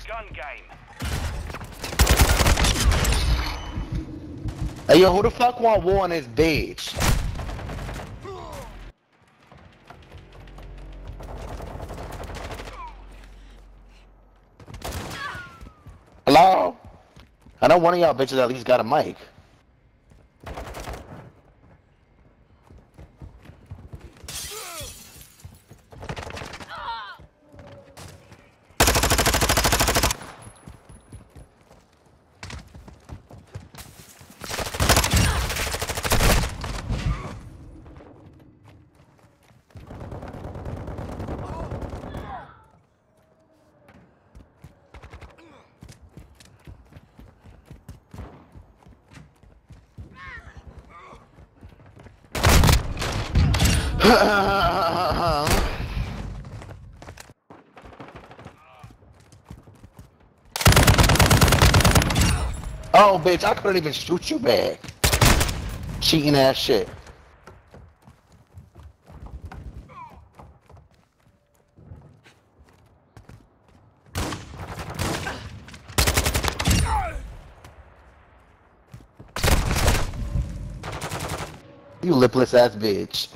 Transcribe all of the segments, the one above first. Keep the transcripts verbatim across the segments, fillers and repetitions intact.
gun game. Hey yo, who the fuck want war on this bitch? Hello? I know one of y'all bitches at least got a mic. Oh, bitch, I couldn't even shoot you back. Cheating ass shit. You lipless ass bitch.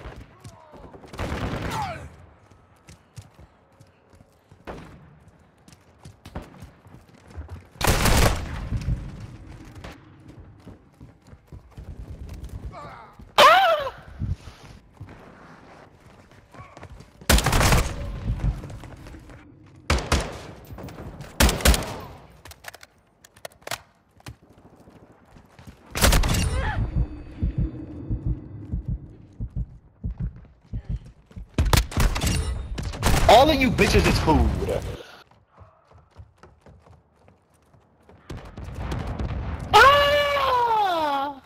All of you bitches is food. Ah!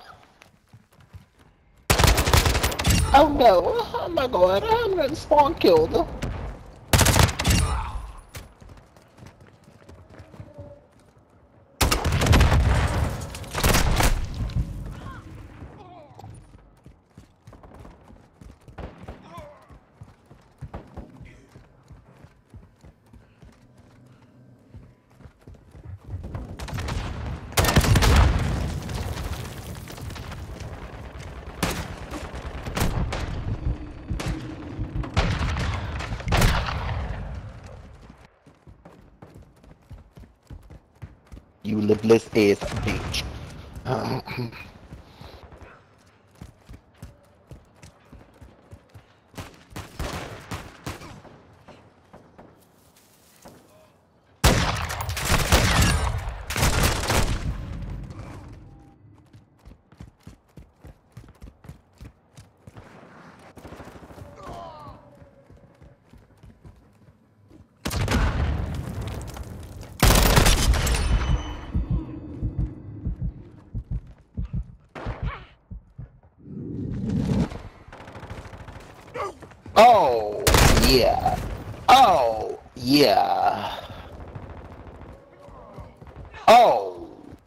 Oh no, oh my god, I'm getting spawn killed. You lipless ass bitch. Oh, yeah. Oh, yeah. Oh.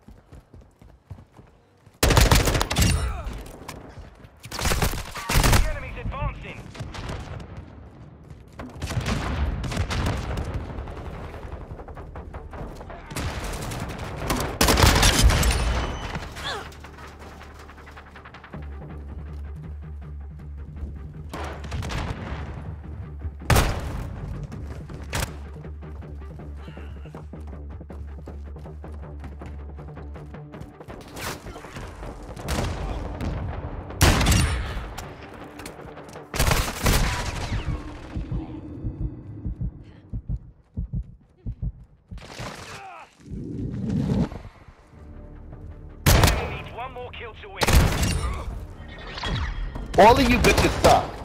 The enemy's advancing. One more kill to win. All of you bitches suck.